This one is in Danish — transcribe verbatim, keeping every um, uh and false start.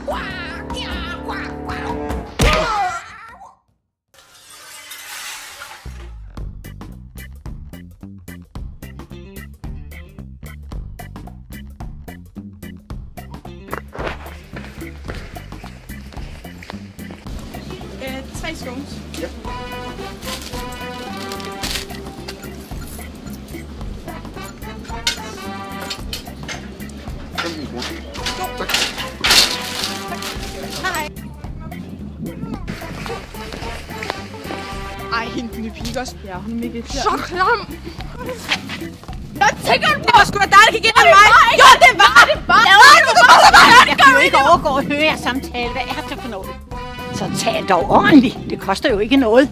Tre scones. Ja. femten kroner. Tak. Hej. Ej, hende den pige også. Ja, hun er mega klar. Så klam. Jeg tænker, det var sgu da dig, der gik ind med mig. Jo, det var det bare. Nej, du må så bare Jeg kan jo ikke overgå at høre jeres samtale. Hvad er det for noget? Så tal dog ordentligt. Det koster jo ikke noget.